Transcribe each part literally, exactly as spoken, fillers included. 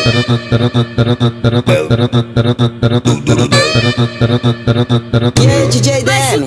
E aí, D J Demo?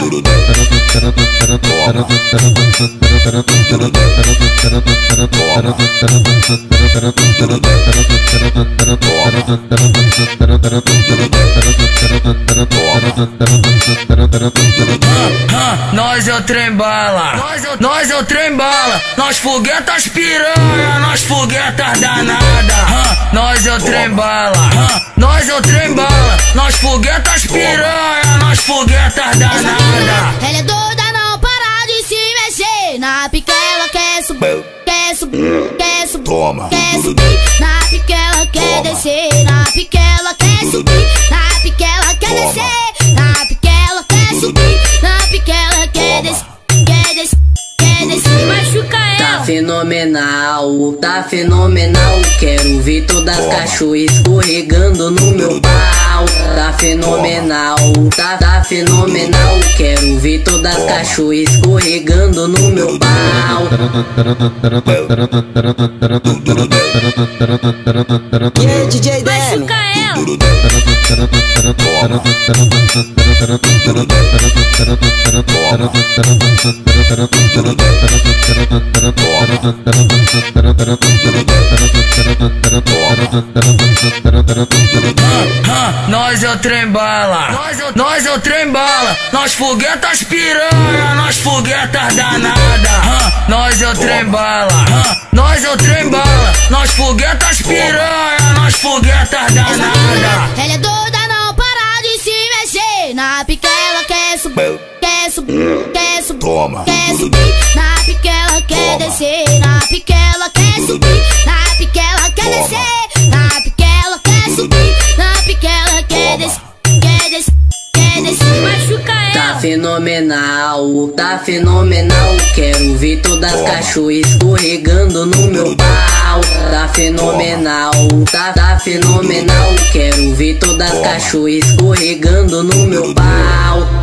Nós é o Trem Bala, nós é o Trem Bala, nós foguetas piranha, nós foguetas danada. Nós é o Trem Bala, nós é o Trem Bala, nós foguetas piranha, nós foguetas danada. Ela é doida, não para de se mexer. Na pica ela quer subir, quer subir, quer subir, Toma. quer subir. Na pica ela quer descer, na pica ela quer subir, na pica ela quer descer, na pica ela quer subir, na pica ela quer descer, quer descer, quer descer. Machuca ela. Tá fenomenal, tá fenomenal. Quero ver todas as cachorras escorregando no meu pau. Tá fenomenal, tá, tá fenomenal. Quero ver todas as cachorras escorregando no meu pau. E aí, D J Demo? Machuca ela. Nós é o Trem Bala, nós é o Trem Bala, nós foguetas piranha, nós foguetas danada. Nós é o Trem Bala, nós é o Trem Bala, nós foguetas piranha, nós foguetas danada. Ela é doida, não para de se mexer. Na pica ela quer subir, quer subir, quer subir, Toma. quer subir. Na pica ela quer descer, na pica ela quer subir, na pica ela quer descer, na pica ela quer subir, na pica ela quer descer, quer descer, quer descer. Machuca ela. Tá fenomenal, tá fenomenal. Quero ver todas as cachorras escorregando no meu pau. Tá fenomenal, tá, tá fenomenal. Quero ver todas as cachorras escorregando no meu pau.